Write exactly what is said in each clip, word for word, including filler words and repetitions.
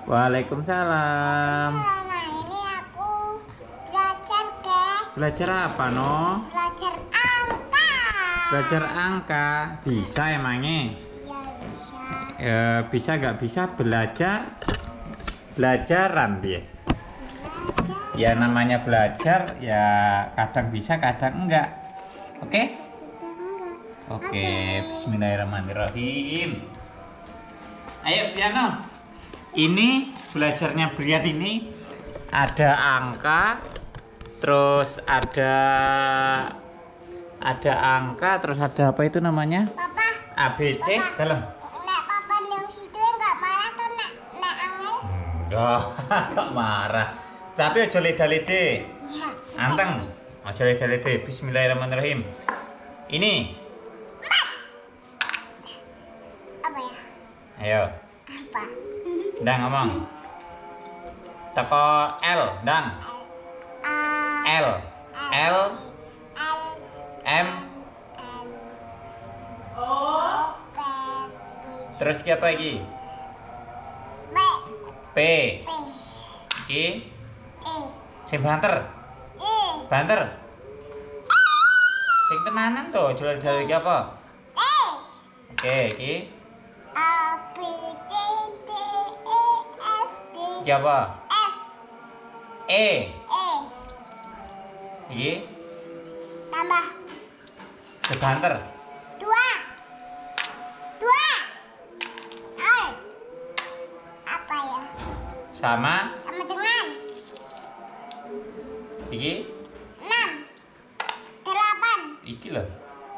Waalaikumsalam. Nah, ini aku belajar, guys. Belajar apa, no? Belajar angka. Belajar angka. Bisa emangnya? Iya, bisa. E, bisa gak bisa belajar belajaran dia? Belajar. Ya namanya belajar ya kadang bisa kadang enggak. Oke? Oke, bismillahirrahmanirrahim. Ayo piano. Ini belajarnya Brian ini ada angka, terus ada ada angka, terus ada apa itu namanya? Papa. A B C Papa. dalam. Nek papa yang situ enggak marah tuh nek nek angel. Enggak, enggak marah. Tapi ojo leda-lede. Iya. Anteng. Ojo leda-lede. Bismillahirrahmanirrahim. Ini. Apa ya? Ayo. Apa? Dang ngomong. Teko L, dang. A L. L L M N O. P Terus ki apa lagi? B P. P Ki. E Sing banter. E Banter. Sing tenanan tuh, jual dari ki apa? E Oke, ki. A B C D E F G Ki apa? F E. E Ki. tambah Sing banter. dua dua L apa ya? Sama Sama dengan iki. enam delapan Iki loh.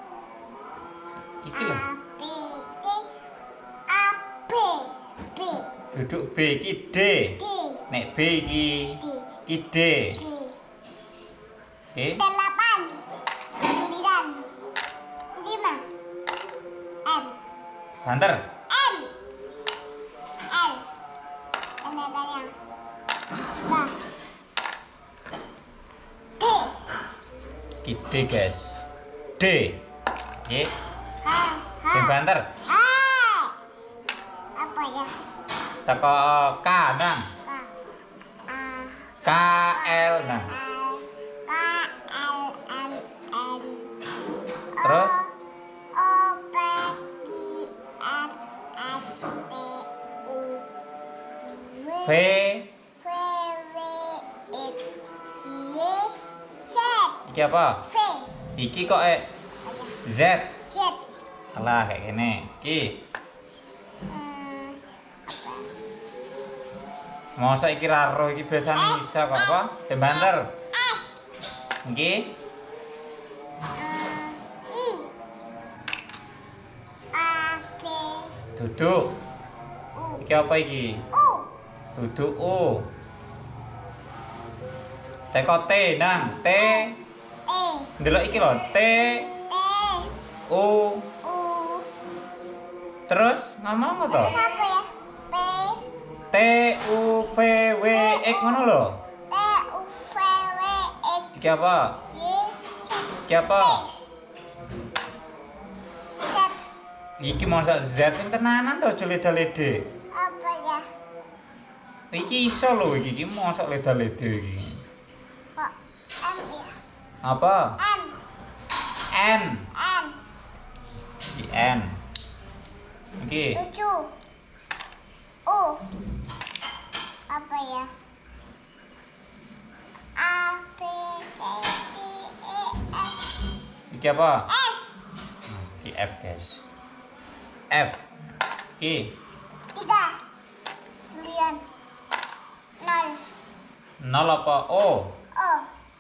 Iki loh. A B C A B B Duduk B iki D. D Nek B iki D ki D. D Oke. delapan sembilan lima M Banter. M L tanda-tanya nah D Ki D, guys. D. Oke. H H Sing banter. H apa ya? Teko K, nang. K A K L, nang. L K L M N Terus? O P Q R S T U V. V W X Y Z Iki apa? V Iki kok eh Z. Z Alah kayak gini. Ki. Hmm, Masa iki raro iki biasanya bisa kok apa? Sing banter. F Iki. Hmm, I A B Duduk. U Iki apa iki? U Duduk U. Teko T, nang. T. E Ndelok iki lho. T T U. U Terus ngomong to? apa ya? P T U V W X ngono lho. T U V W X Iki apa? Y Z Iki apa? Z Iki masa Z sing tenanan to, aja leda-lede. apa ya? Iki iso lho iki, iki mosok leda-lede iki. Kok M ya? Apa? M N. N Iki N. Iki tujuh U apa ya? A B C D E F iki apa? F Iki F, guys. F. Iki tiga sembilan nol nol apa? O. O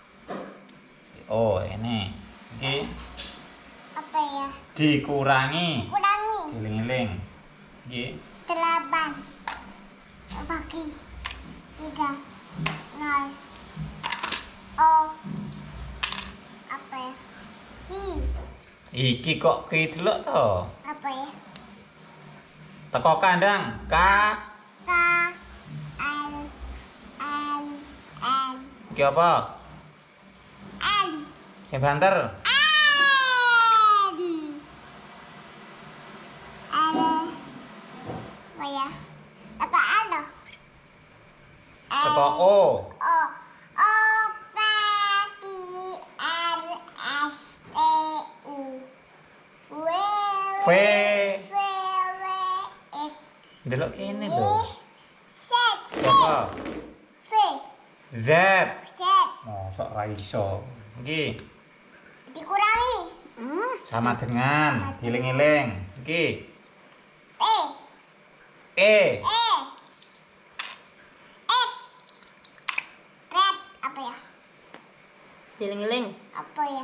O ini. Iki apa ya? dikurangi. Kurangi Giling-giling. Iki delapan bagi tiga nol O apa ya? I iki kok ki delok to? apa ya? Teko kandang. K. K L N N Iki apa? N Sing banter. N N apa ya? Apa N Apa O? O. O P Q R S T U. W. V. V. W. X. Delok kene lho. Z. Apa? V. Z. Z. Mosok ra iso. Iki Dikurangi. sama dengan giling-giling. Iki P. E. E. X. Red. Apa ya? Giling-giling. Apa ya?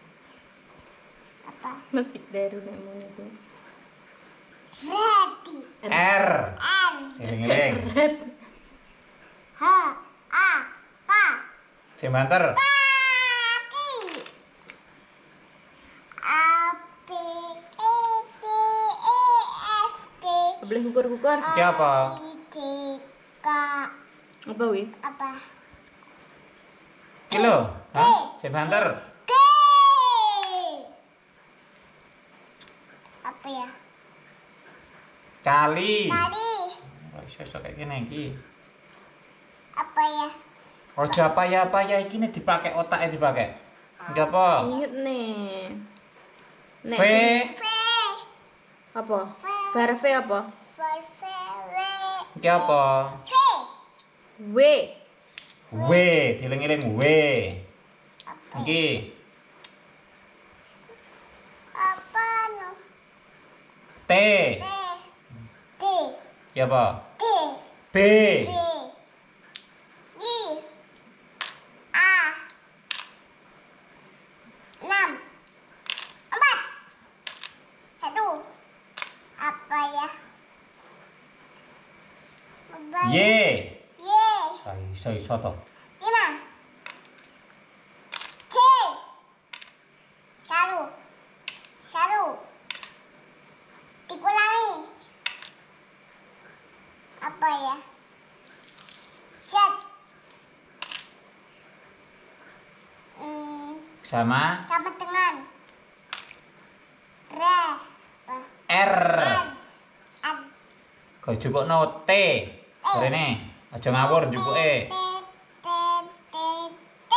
Apa? Mesti dari nek ngono iku. Ready. R. N. Giling-giling. H. A. K. Sing banter. Kaki. A. P. E. T. E. F. G. Boleh ukur-ukur. Iki apa? I. C. K. Apa wi? Apa? Iki lho. Hah? Sing banter. G. Apa ya? Kali. Tadi. Ora iso iso kayak gini iki. Apa ya? Ojo apa ya apa ya iki nek dipakai otaknya dipakai. Iki apa? Ingat nih. Nek V. V. apa? Bar V apa? V. V. W. Iki apa? V. W. W. Giling-giling W. Apa? Iki Apa no? T. T. T. Iki apa? T. B. B. B. A. Enam. Empat. Satu. Apa ya? Apa Y. Y. Ra iso iso to. Lima. C. Satu. Satu. Dikurangi. Apa ya? Z. Hmm, Sama sama dengan R. Apa? R. N. N. Kau jukukno T. Rene. Aja ngawur jukuke. T. T. T. T.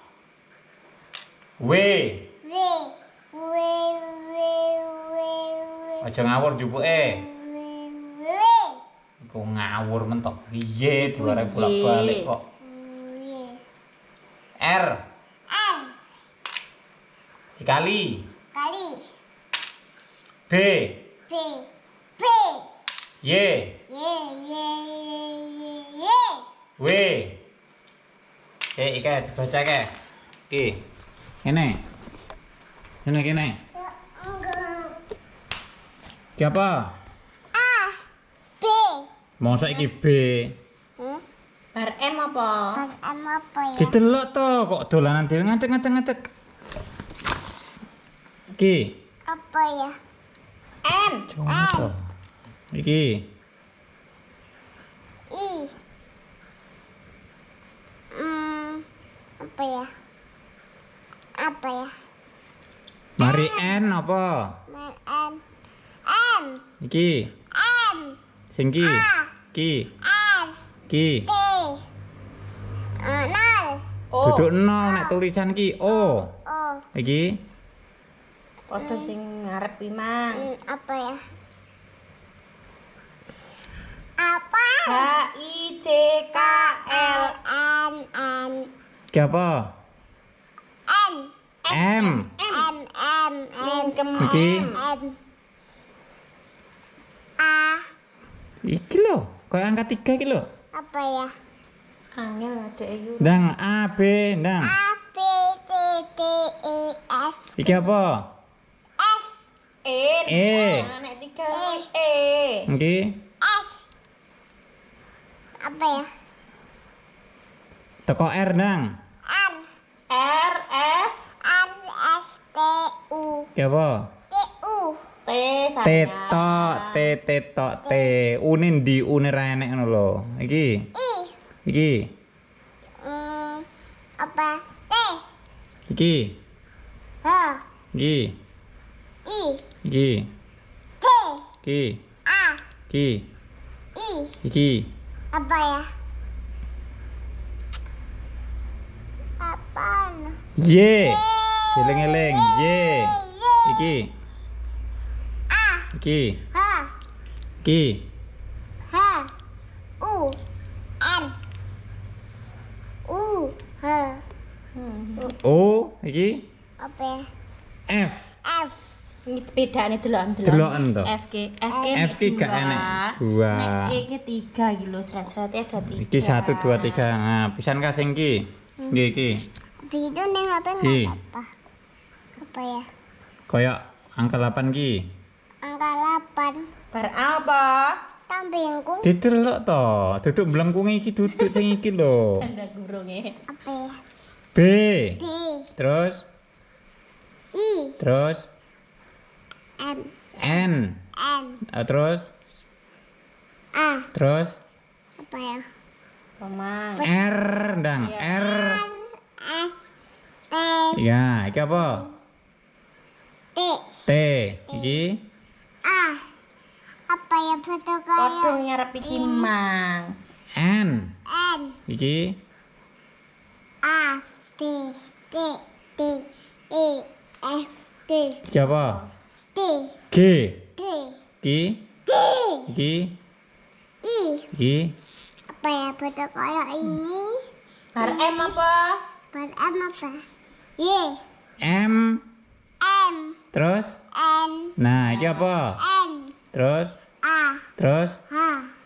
W. W. W. W. W. Aja ngawur jukuke. W. W. Kau ngawur mentok. Iye diwarai bolak-balik kok. W. R. N. Dikali. Kali. B. P. P. Y. Y. Y. Y. Y. W. Oke, iki dibaca ke. Iki. Kene. Kene kene. Enggak. Iki apa? A. B. Masa iki B. Hmm? Bar M apa? Bar M apa ya? Didelok to kok dolanan dhewe ngadeg-ngadeg. Iki. Apa ya? N. Cuma to. Iki. I. Hmm. Apa ya? Apa ya? Mari N apa? Man N. N. Iki. N. Sing iki. Iki. N. Iki. T. Eh, nol. O. Duduk nol nek tulisan iki O. O. Iki. Padha sing ngarep pi mang. Hmm, apa ya? Apa? H I C K L. N. N. Iki apa? N. M. M. M. N. Mingkem. Iki. N. A. Iki lho, koyo angka tiga iki lho. Apa ya? Angel ada ayu. Ndang A B, ndang. A. B. T. T. E. F. Iki apa? F. E. E. Nah, nek tiga E. Iki. S. Apa ya? Teko R, ndang. R. R S R. S. T. U. Iki apa? T. U. T T saya. tok, T T tok, T. U-ne ndi U-ne ra enek ngono lho. Iki. I. Iki. Hmm, apa? T. Iki. H. Iki. I. Iki. T. Iki. A. Iki. I. Iki. Apa ya? Y. Eling-eling. Y. Iki. A. Iki. H. Iki. H. U. N. U. H. O. Iki. Apa ya? F. F. Ini bedane delokan Deloken to. F K F K F ki gak enek. Dua. Nek E ki tiga iki lho, seret-seret ada tiga. Iki satu dua tiga. Nah, pisan kasing ki. Nggih iki. Itu nih apa Ki. nggak apa? Apa ya? Koyok angka delapan ki. Angka delapan. Bar apa? Tampingku. Didelok to. Duduk blengkunge iki duduk sing iki lho. Tanda gurunge. Apa ya? B. B. Terus I. terus M. N. N. Ah, terus A. terus Apa ya? Romang. R ndang R. S. T. Ya, iki apa? T. T. Iki A. Apa ya betul Padha kayak ngarep iki mang. N. N. Iki A. B. T. T. E. F. G. iki apa? T. G. T. Iki T. iki I. iki Apa ya betul kayak ini? Bar M apa? Bar M apa? Y. M. M. Terus N. nah, iki apa? N. Terus A. terus H.